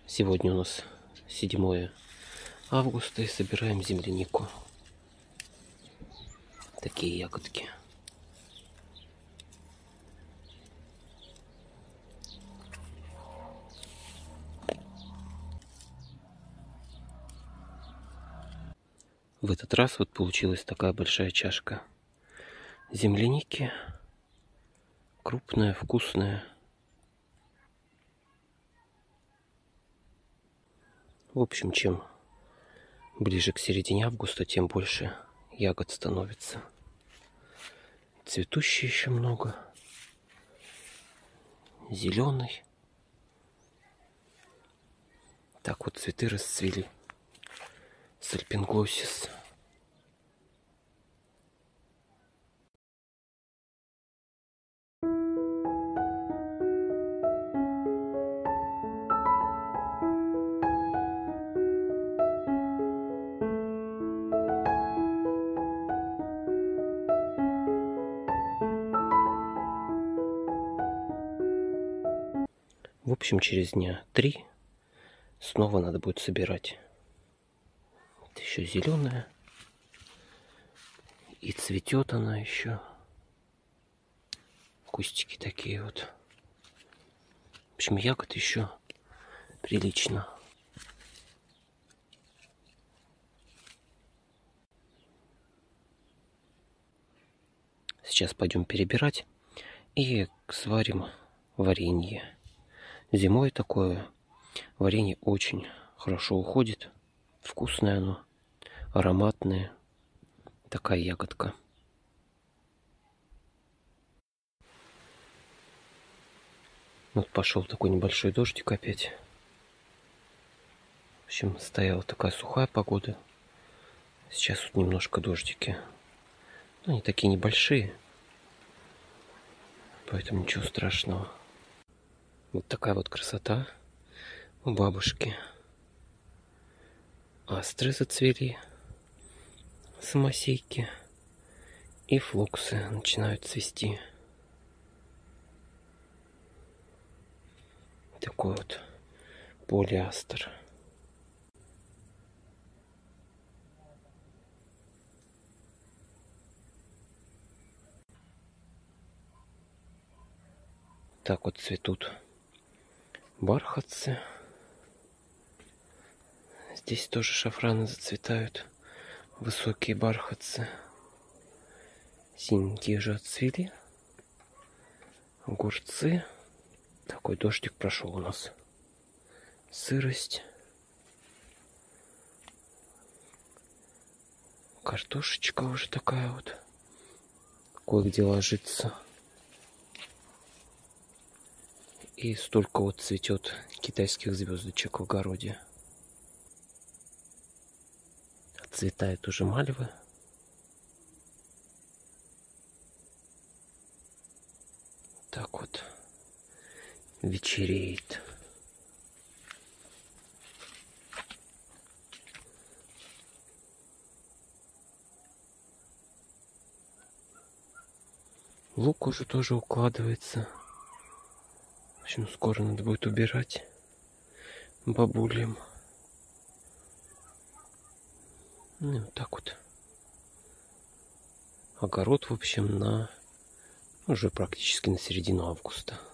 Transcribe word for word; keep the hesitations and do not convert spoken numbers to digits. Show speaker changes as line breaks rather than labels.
Сегодня у нас седьмое августа и собираем землянику. Такие ягодки. В этот раз вот получилась такая большая чашка земляники. Крупная, вкусная. В общем, чем ближе к середине августа, тем больше ягод становится. Цветущей еще много. Зеленый. Так вот цветы расцвели. Сальпинглосис. В общем, через дня три снова надо будет собирать. Это еще зеленая. И цветет она еще. Кустики такие вот. В общем, ягод еще прилично. Сейчас пойдем перебирать и сварим варенье. Зимой такое варенье очень хорошо уходит. Вкусное оно, ароматное. Такая ягодка. Вот пошел такой небольшой дождик опять. В общем, стояла такая сухая погода. Сейчас вот немножко дождики. Но они такие небольшие. Поэтому ничего страшного. Вот такая вот красота у бабушки. Астры зацвели. Самосейки. И флоксы начинают цвести. Такой вот полиастр. Так вот цветут бархатцы. Здесь тоже шафраны зацветают. Высокие бархатцы. Синенькие же отцвели. Огурцы. Такой дождик прошел у нас. Сырость. Картошечка уже такая вот. Кое-где ложится. И столько вот цветет китайских звездочек в огороде. Отцветает уже мальвы. Так вот вечереет. Лук уже тоже укладывается. В общем, скоро надо будет убирать бабулям. Ну, вот так вот. Огород, в общем, на уже практически на середину августа.